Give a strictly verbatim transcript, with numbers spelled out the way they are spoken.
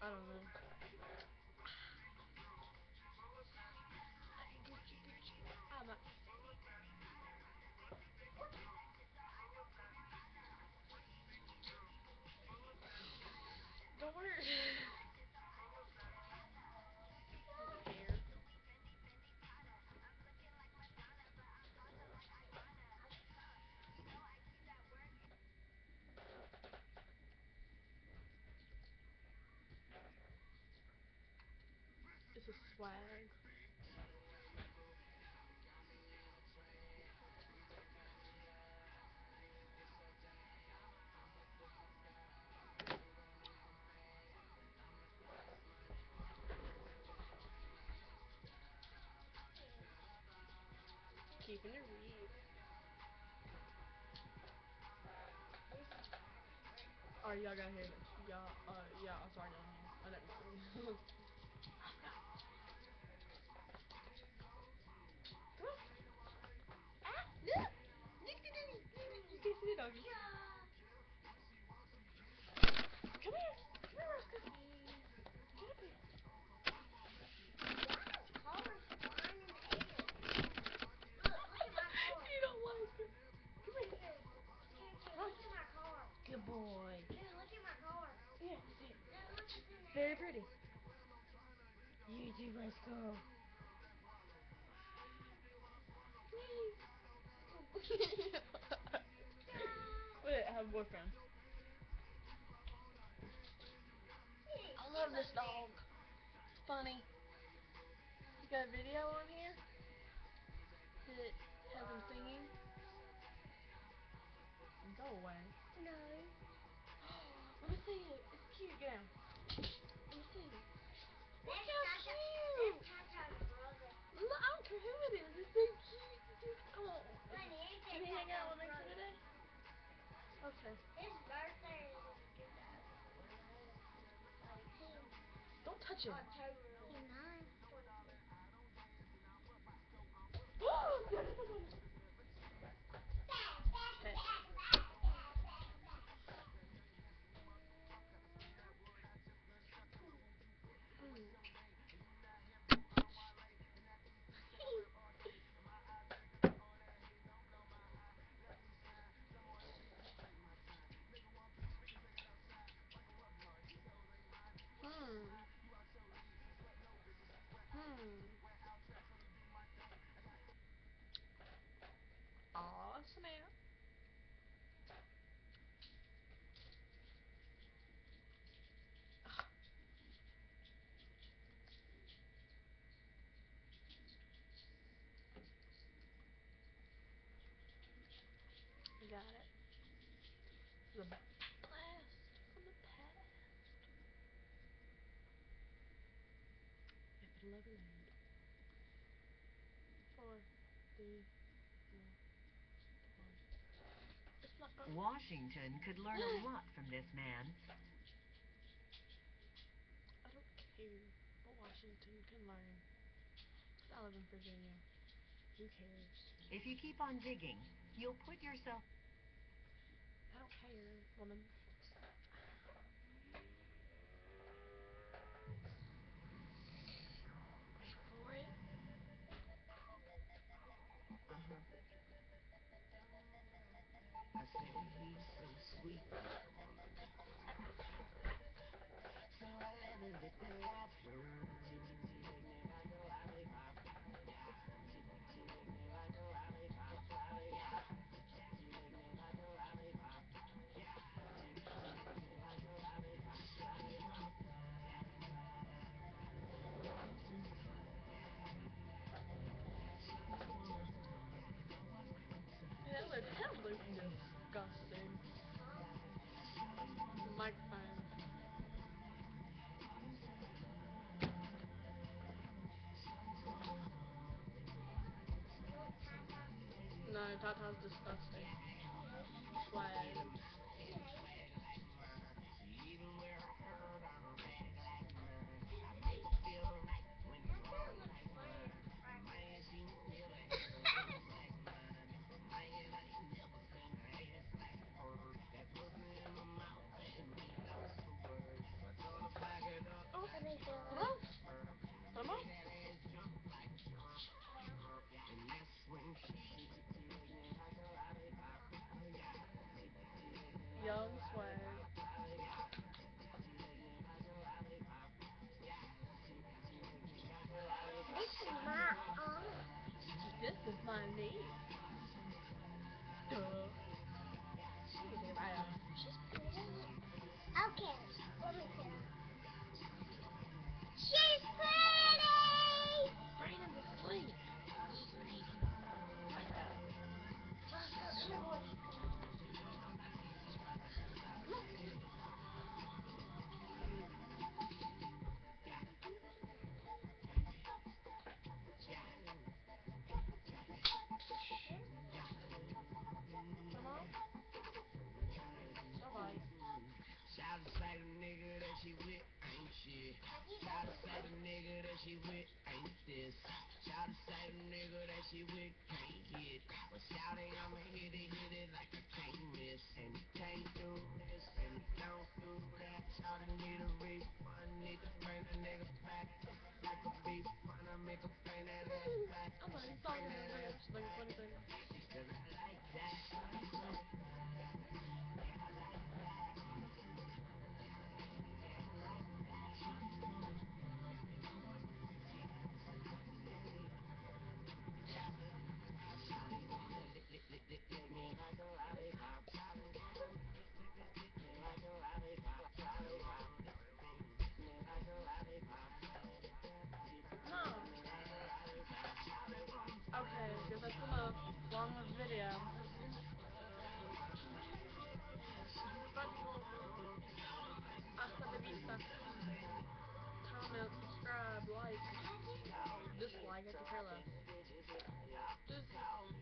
I don't know. I'm not. Don't worry. It's a swag. Keeping it real. Alright, y'all got here. Y'all, uh, yeah, I'm sorry, down here. I never see. Come on. Ah, look! Look at this. You can't see the doggy. Come here. Come here, Roscoe. Get up here. You don't like it. Come here. Look at my car. Good boy. Dude, look at my car. Yeah, see it. Very pretty. You too, Roscoe. Wait, I have a boyfriend. I love this dog. It's funny. You got a video on here that has him singing? Go away. No. Let me see it. It's cute. Get down. Let me see it. Look how cute. Look, I don't care who it is. It's so cute. Oh. Can he hang out with me today? Okay. His birthday is don't touch him. He's nine. Pet. Hmm. Hmm. Hmm. Aw, snap. You got it. The blast from the past. Epic eleven land. Four, three, two, one. It's not going. Washington could learn a lot from this man. I don't care what Washington can learn. I live in Virginia. Who cares? If you keep on digging, you'll put yourself... I don't care, woman. Wait for it. Uh-huh. I said he's so sweet. So I let her let the lights burn. Yeah, that looks absolutely disgusting. The microphone. No, Tata's disgusting. Swag. say the nigga that she with ain't shit. Try to say the nigga that she with ain't this. Try to say the nigga that she with can't hit. But shouting I'ma hit it, hit it like I can't miss. And you can't do this, and you don't do that. Shouting need a refund, need to bring the nigga back. Like a beef, wanna make a bring that ass back. I'm not even talking to her. She's like twenty seconds. Cause I like that. No. Okay, because that's enough. Long video.